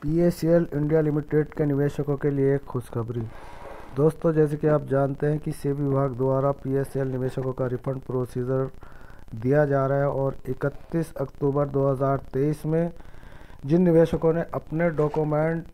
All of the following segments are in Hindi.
पीएसएल इंडिया लिमिटेड के निवेशकों के लिए एक खुशखबरी। दोस्तों, जैसे कि आप जानते हैं कि सेबी विभाग द्वारा पीएसएल निवेशकों का रिफंड प्रोसीजर दिया जा रहा है और 31 अक्टूबर 2023 में जिन निवेशकों ने अपने डॉक्यूमेंट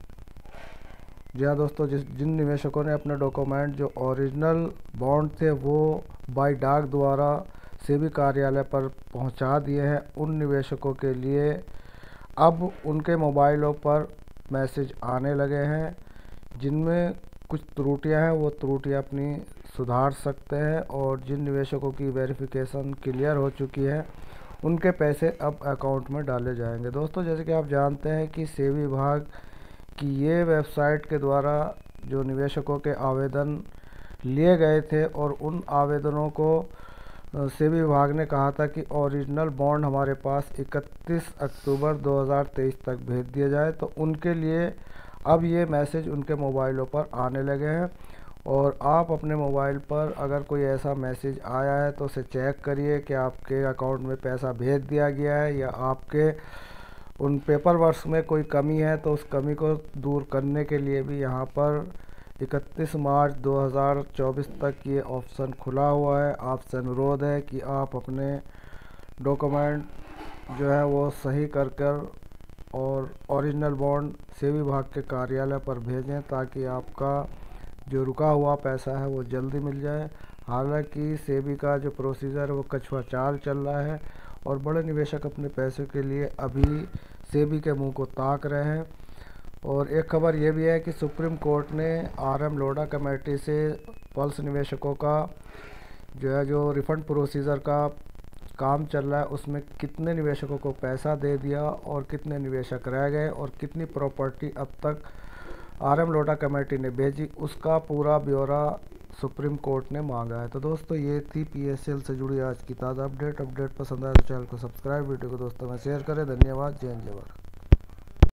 जिन निवेशकों ने अपने डॉक्यूमेंट जो ओरिजिनल बॉन्ड थे वो बाय डाक द्वारा सेबी कार्यालय पर पहुंचा दिए हैं, उन निवेशकों के लिए अब उनके मोबाइलों पर मैसेज आने लगे हैं जिनमें कुछ त्रुटियां हैं, वो त्रुटियां अपनी सुधार सकते हैं। और जिन निवेशकों की वेरिफिकेशन क्लियर हो चुकी है उनके पैसे अब अकाउंट में डाले जाएंगे। दोस्तों, जैसे कि आप जानते हैं कि सेबी विभाग की ये वेबसाइट के द्वारा जो निवेशकों के आवेदन लिए गए थे और उन आवेदनों को सेबी विभाग ने कहा था कि ओरिजिनल बॉन्ड हमारे पास 31 अक्टूबर 2023 तक भेज दिया जाए, तो उनके लिए अब ये मैसेज उनके मोबाइलों पर आने लगे हैं। और आप अपने मोबाइल पर अगर कोई ऐसा मैसेज आया है तो उसे चेक करिए कि आपके अकाउंट में पैसा भेज दिया गया है या आपके उन पेपर वर्क में कोई कमी है, तो उस कमी को दूर करने के लिए भी यहाँ पर 31 मार्च 2024 तक ये ऑप्शन खुला हुआ है। आपसे अनुरोध है कि आप अपने डॉक्यूमेंट जो है वो सही कर और ओरिजिनल बॉन्ड सेबी विभाग के कार्यालय पर भेजें ताकि आपका जो रुका हुआ पैसा है वो जल्दी मिल जाए। हालांकि सेबी का जो प्रोसीजर है वो कछुआ चाल चल रहा है और बड़े निवेशक अपने पैसे के लिए अभी सेबी के मुंह को ताक रहे हैं। और एक खबर ये भी है कि सुप्रीम कोर्ट ने RM लोढ़ा कमेटी से पल्स निवेशकों का जो रिफंड प्रोसीजर का काम चल रहा है उसमें कितने निवेशकों को पैसा दे दिया और कितने निवेशक रह गए और कितनी प्रॉपर्टी अब तक RM लोढ़ा कमेटी ने भेजी, उसका पूरा ब्यौरा सुप्रीम कोर्ट ने मांगा है। तो दोस्तों, ये थी पीएसएल से जुड़ी आज की ताज़ा अपडेट पसंद आए तो चैनल को सब्सक्राइब, वीडियो को दोस्तों में शेयर करें। धन्यवाद। जय हिंद, जय भारत।